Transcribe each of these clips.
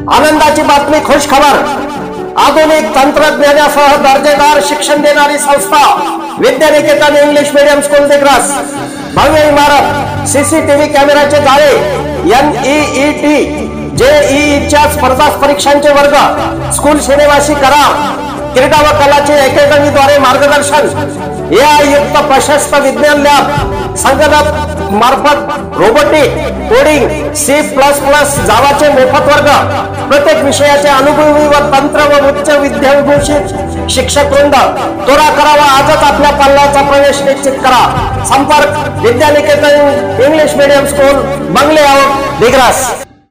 आनंदाची बातमी, खुश खबर। आधुनिक तंत्रज्ञानासह दर्जेदार शिक्षण देणारी संस्था Vidyaniketan English medium school Digras. भव्य इमारत, सीसीटीव्ही कॅमेराचे जाळे, NEET JEEच्या स्पर्धा परीक्षांचे वर्ग, स्कूल श्रेणीवासी करार, क्रीडा व कलाचे अकॅडमीद्वारे मार्गदर्शन, AI युक्त प्रशस्त विज्ञान लॅब, संगणक मार्फत रोबोटिक, कोडिंग, C++ जावाचे मोफत वर्ग, प्रत्येक विषयाचे अनुभवी व तंत्र व उच्च विद्याभूषित शिक्षक वृंद। त्वरा करावा, आजच आपल्या पाल्याचा प्रवेश निश्चित करा। संपर्क विद्यानिकेतन इंग्लिश मीडियम स्कूल, बंगले आउट, दिग्रस।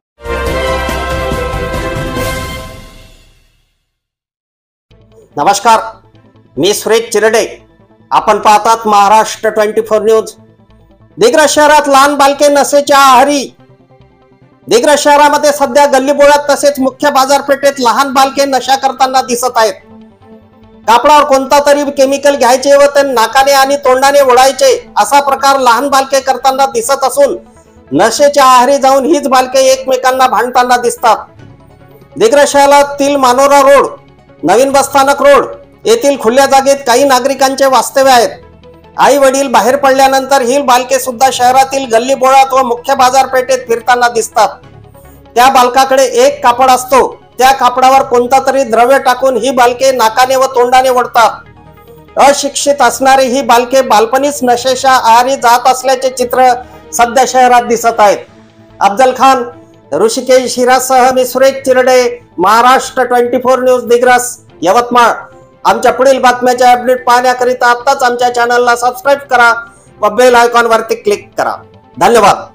नमस्कार, मी सुरेश चिरडे। आपण पाहतात महाराष्ट्र 24 न्यूज। दिग्रस शहरात लहान बालके नशेच्या आहारी। दिग्रस शहरामध्ये सध्या गल्लीबोळात तसेच मुख्य बाजारपेठेत लहान बालके नशा करताना दिसत आहेत। कापडावर कोणता तरी केमिकल घ्यायचे व ते नाकाने आणि तोंडाने ओढायचे, असा प्रकार लहान बालके करताना दिसत असून नशेच्या आहारी जाऊन हीच बालके एकमेकांना भांडताना दिसतात। दिग्रस शहरातील मानोरा रोड, नवीन बसस्थानक रोड येथील खुल्या जागेत काही नागरिकांचे वास्तव्य आहेत। आई वडील बाहेर पडल्यानंतर ही बालके सुद्धा शहरातील गल्लीबोळात व मुख्य बाजारपेठेत फिरताना दिसतात। त्या बालकाकडे एक कापड असतो, त्या कापडावर कोणता तरी द्रव्य टाकून ही बालके नाकाने व तोंडाने ओढतात। अशिक्षित असणारी ही बालके बालपणीच नशेच्या आहारी जात असल्याचे चित्र सध्या शहरात दिसत आहेत। अफजल खान, ऋषिकेश हिरासह मी सुरेश चिरडे, महाराष्ट्र 24 न्यूज, दिग्रस, यवतमाळ। आमच्या पुढील बातम्याचे अपडेट पाहण्याकरिता आत्ताच आमच्या चॅनलला सबस्क्राईब करा व बेल आयकॉन वरती क्लिक करा। धन्यवाद।